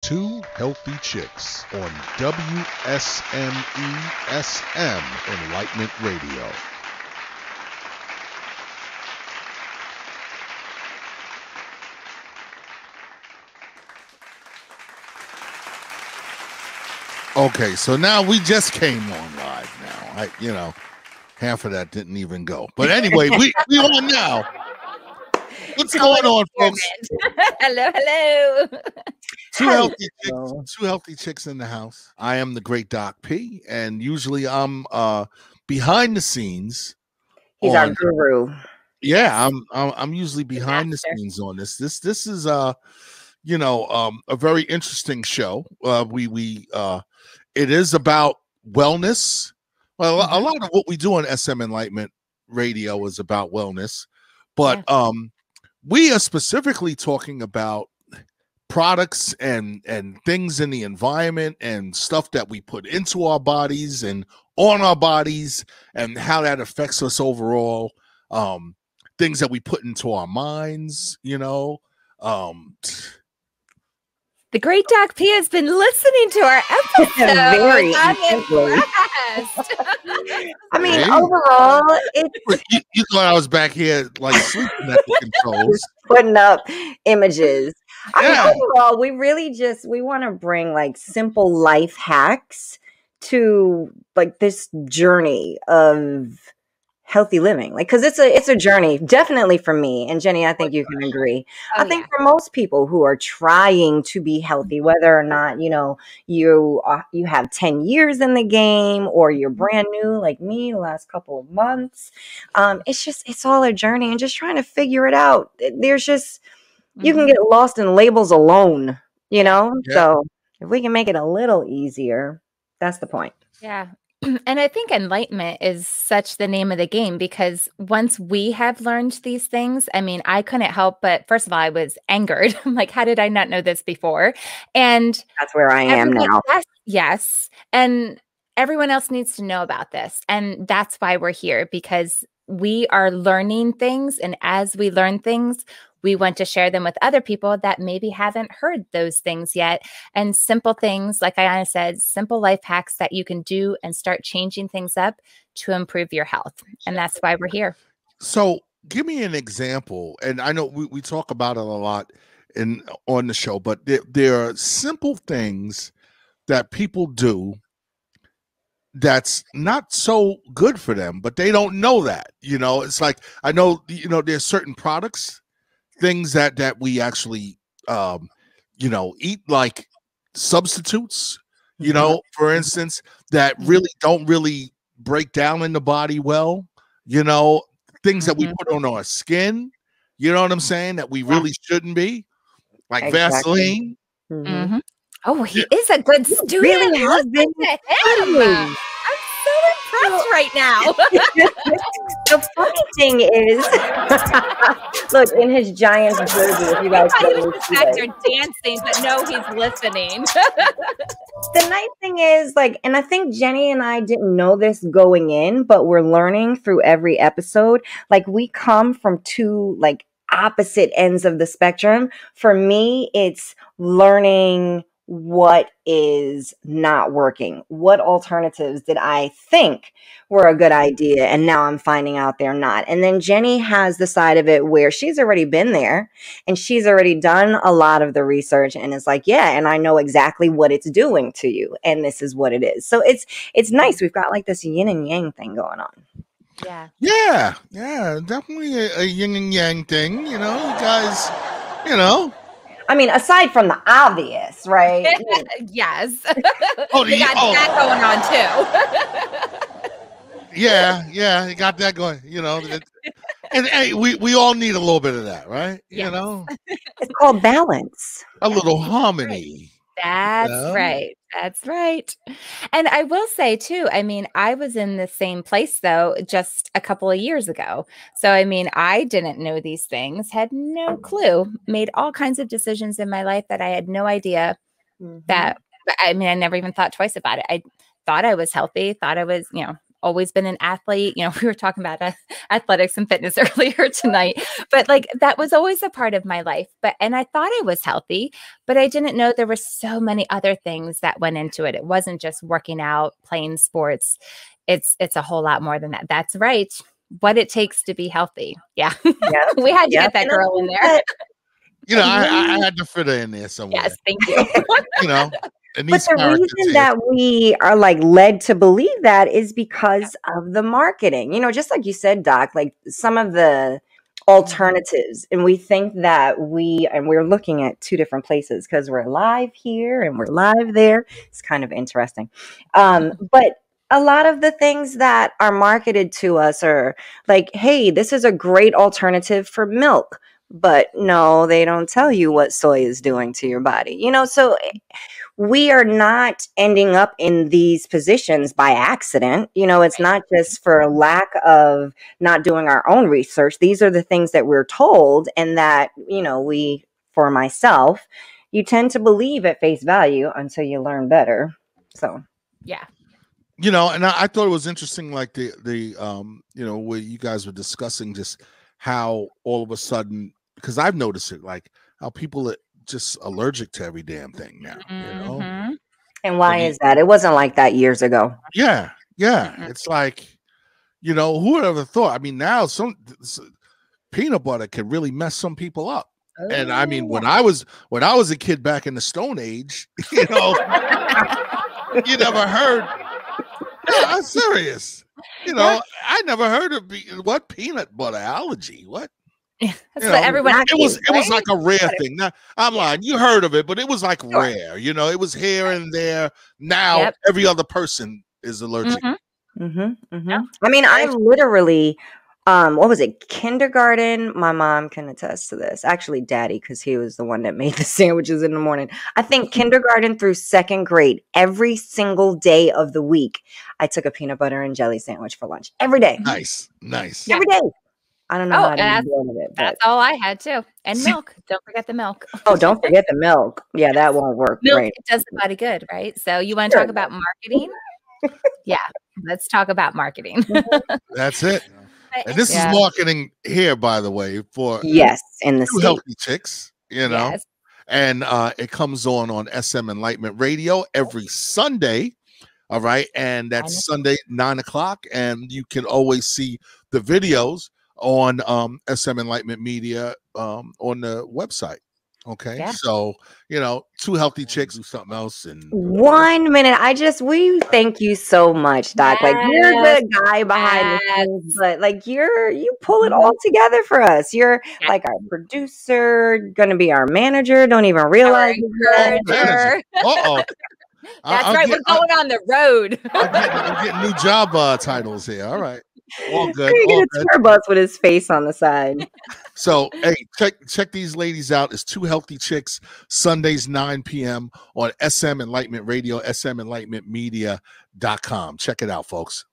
Two Healthy Chicks on WSMESM Enlightenment Radio. Okay, so now we just came on live now. Half of that didn't even go. But anyway, we on now. What's going on, folks? Hello. Two healthy chicks in the house. I am the great Doc P, and usually I'm behind the scenes. He's our guru. Yeah, I'm usually behind the scenes on this. This is a very interesting show. It is about wellness. Well, a lot of what we do on SM Enlightenment Radio is about wellness, but we are specifically talking about products and things in the environment and stuff that we put into our bodies and on our bodies and how that affects us overall. Things that we put into our minds, The great Doc P has been listening to our episode. Very I mean, overall, you thought I was back here like sleeping at the controls, putting up images. I mean, overall, we want to bring like simple life hacks to like this journey of healthy living, like, because it's a journey, definitely for me and Jenny. I think you can agree. I think for most people who are trying to be healthy, whether or not you have 10 years in the game or you're brand new like me the last couple of months, it's all a journey and just trying to figure it out. There's just you can get lost in labels alone, so if we can make it a little easier, that's the point. And I think enlightenment is such the name of the game, because once we have learned these things, I mean, I couldn't help but, first of all, I was angered. I'm like, how did I not know this before? And that's where I am now. Yes. And everyone else needs to know about this. And that's why we're here, because we are learning things. And as we learn things, we want to share them with other people that maybe haven't heard those things yet. And simple things, like Ayana said, simple life hacks that you can do and start changing things up to improve your health. And that's why we're here. So give me an example. And I know we talk about it a lot on the show, but there are simple things that people do that's not so good for them, but they don't know that. It's like, I know, there's certain products, things that we actually eat, like substitutes, for instance, that really don't really break down in the body well, things that we put on our skin, you know what I'm saying, that we really shouldn't be, like Vaseline. Oh, he is a good student. Really has been. I'm so impressed right now. The funny thing is, look, in his Giants jersey, if you guys the fact they're dancing, but no, he's listening. The nice thing is, and I think Jenny and I didn't know this going in, but we're learning through every episode. Like, we come from two, opposite ends of the spectrum. For me, it's learning what is not working. What alternatives did I think were a good idea? And now I'm finding out they're not. And then Jenny has the side of it where she's already been there and she's already done a lot of the research and it's like, and I know exactly what it's doing to you. And this is what it is. So it's nice. We've got this yin and yang thing going on. Yeah, definitely a yin and yang thing. You guys, I mean, aside from the obvious, right? Yes. They got that going on too. Yeah, you got that going. And hey, we all need a little bit of that, right? It's called balance. A little harmony. That's right. That's right. And I will say too, I mean, I was in the same place though, just a couple of years ago. So, I mean, I didn't know these things, had no clue, made all kinds of decisions in my life that I had no idea that, I mean, I never even thought twice about it. I thought I was healthy, thought I was, always been an athlete. You know, we were talking about athletics and fitness earlier tonight, but like that was always a part of my life. And I thought I was healthy, but I didn't know there were so many other things that went into it. It wasn't just working out, playing sports. It's a whole lot more than that. That's right. What it takes to be healthy. Yeah. Yeah. We had to get that girl in there. You know, I had to fit her in there somewhere. Yes, thank you. You know, but the reason that we are like led to believe that is because of the marketing. You know, just like you said, Doc, like some of the alternatives, and we think that we're looking at two different places because we're live here and we're live there. It's kind of interesting. But a lot of the things that are marketed to us are like, hey, this is a great alternative for milk. But no, they don't tell you what soy is doing to your body. You know, so we are not ending up in these positions by accident. You know, it's not just for lack of not doing our own research. These are the things that we're told, and that, you know, for myself, you tend to believe at face value until you learn better. So, yeah. You know, and I thought it was interesting, like the you know, where you guys were discussing just how all of a sudden, because I've noticed it, like how people are just allergic to every damn thing now, you know? And why is that? It wasn't like that years ago. Yeah. It's like, you know, who would have thought? I mean, now some peanut butter can really mess some people up. And I mean, when I was a kid back in the Stone Age, you know, you never heard. No, I'm serious. You know, I never heard of what peanut butter allergy. What? That's what everyone. It was like a rare thing. Now, I'm lying. You heard of it, but it was like rare. You know, it was here and there. Now every other person is allergic. I mean, I literally, what was it? Kindergarten. My mom can attest to this. Actually, Daddy, because he was the one that made the sandwiches in the morning. I think kindergarten through second grade, every single day of the week, I took a peanut butter and jelly sandwich for lunch every day. Nice. Every day. I don't know how to do it. That's all I had too. And milk. Don't forget the milk. Oh, don't forget the milk. Yeah, that won't work. Milk Right. does the body good, right? So you want to talk about marketing? Yeah, let's talk about marketing. That's it. And this is marketing here, by the way, for in the Two Healthy Chicks, you know. Yes. And it comes on SM Enlightenment Radio every Sunday. All right. And that's Sunday, 9:00. And you can always see the videos on SM Enlightenment Media on the website. Okay. Yeah. So, you know, Two Healthy Chicks do something else. And 1 minute. We thank you so much, Doc. Yes. Like, you're the guy behind the scenes, but like you pull it all together for us. You're like our producer, gonna be our manager. Don't even realize manager. Uh-oh. That's right. We're going on the road. I'm getting new job titles here. All right. All good. You get a tour bus with his face on the side. So, hey, check these ladies out. It's Two Healthy Chicks, Sundays, 9 p.m. on SM Enlightenment Radio, SMEnlightenmentmedia.com. Check it out, folks.